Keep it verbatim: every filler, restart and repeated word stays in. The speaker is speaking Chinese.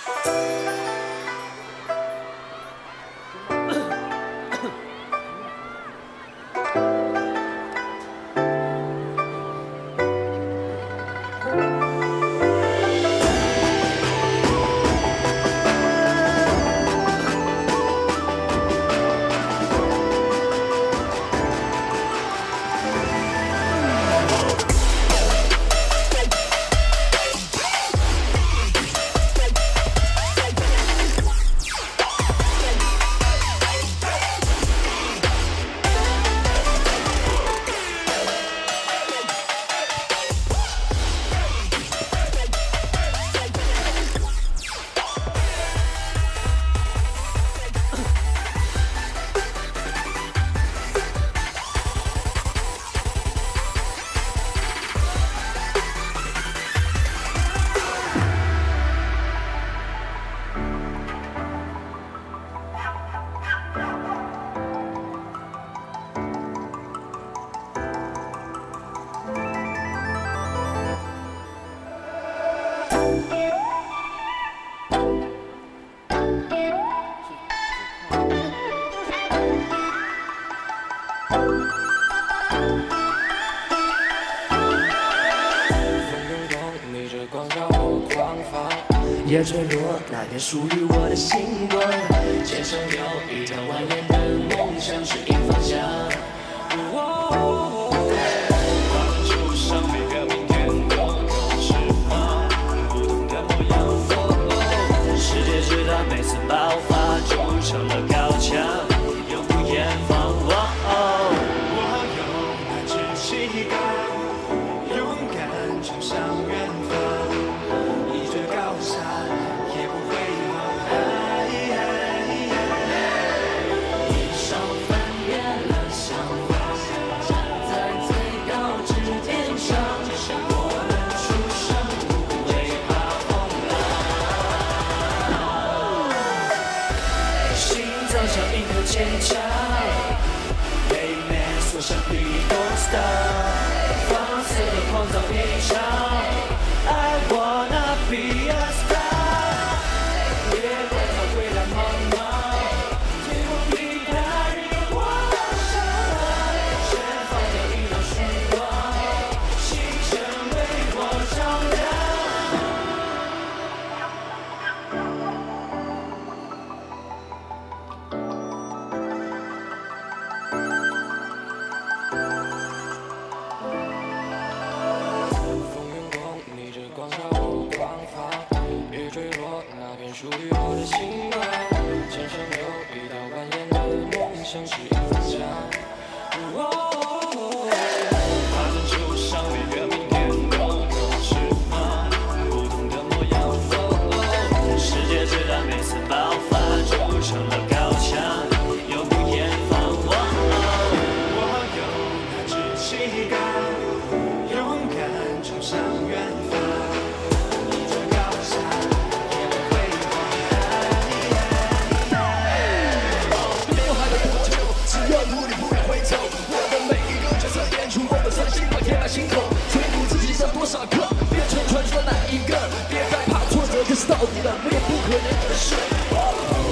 也坠落那片属于我的星光，肩上有一条蜿蜒的梦想，指引方向。 画面出上每个明天都有翅膀，不同的模样。世界巨大，每次爆发就成了高墙，永不言放。我有那志气感，勇敢冲向远方。 高山也不会忘， 一手翻越了想法，站在最高之巅上，我们出生不会怕风浪，心脏像一颗坚强，背面锁上 Be Don't Stop， 放肆的狂躁一场。 I wanna be a star， 别管它归来茫茫，最后比他人我上，绽放掉一道曙光，星辰为我照亮。风云光。 光照我狂放，雨坠落那片属于我的星光，肩上有一道蜿蜒的梦想，指引方向。 画面出上每个明天都有翅膀，不同的模样。世界之大，每次爆发就成了高墙，永不言放。我有那志气感，勇敢冲向远方。 心口，追捕自己像多少个，变成传说哪一个？别害怕挫折，这是到底的，没有不可能的事。